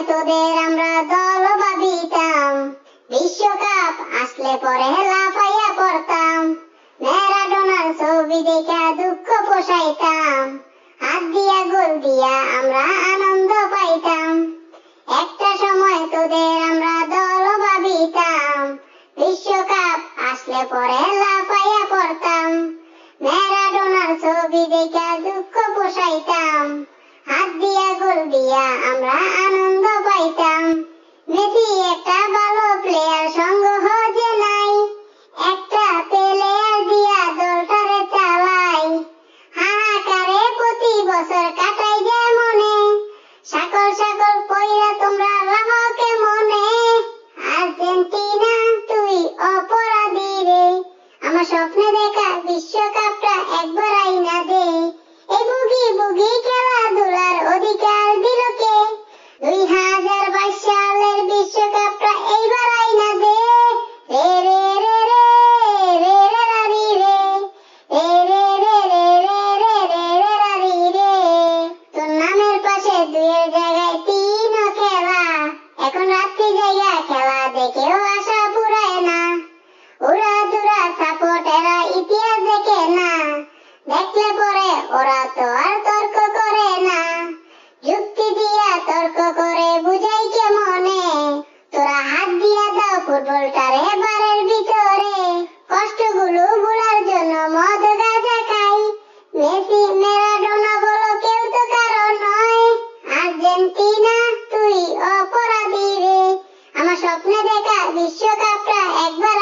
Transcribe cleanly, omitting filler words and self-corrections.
তোদের আমরা দল ভাবিতাম, বিশ্বকাপ আসলে পরে লাফাইয়া পড়তাম, ম্যারাডোনার ছবি দেখা দুঃখ পোষাইতাম, হাত দিয়া গোল দিয়া আমরা আনন্দ পাইতাম। একটা সময় তোদের আমরা দল ভাবিতাম, বিশ্বকাপ আসলে পরে লাফাইয়া পড়তাম, ম্যারাডোনার ছবি দেখা দুঃখ পোষাইতাম, হাত দিয়া গোল দিয়া আমরা আনন্দ পাইতাম। মেসি একটা ভালো প্লেয়ার, সঙ্গ যে নাই, একটা প্লেয়ার দিয়া দলটারে চালাই, হাহাকারে প্রতি বছর কাটাই যে মনে, সকল সকল পইরা তোমরা লাহকে মনে। আর্জেন্টিনা তুই অপরাধী রে, আমার স্বপ্নে দেখা বিশ্বকাপটা একবার আইনা দে। এই বুগি বুগি খেলাধুলার অধিকার দিল কে? 2022 সালের বিশ্বকাপটা এইবার আইনা দে। রে রে রে রে রে রে রারি রে, রে রে রে রে রে রে রে রে রারি রে। তোর নামের পাশে দুইয়ের জায়গায় তিন খেলা, এখন রাত্রি জায়গা খেলা দেখেও আশা পুরায় না। উড়া দুরা সাপোর্টেরা ইতিহাস দেখে না, দেখলে পরে ওরা তো আর তর্ক করে না, যুক্তি দিয়া তর্ক করে বুঝাই কেমনে। তোরা হাত দিয়া দাও ফুটবলটারে বারের ভিতরে, কষ্টগুলো ভুলার জন্য মদ গাঁজা খাই, মেসি ম্যারাডোনা বলো কেউ তো কারো নয়। আর্জেন্টিনা তুই অপরাধী রে, আমার স্বপ্নে দেখা বিশ্বকাপটা একবার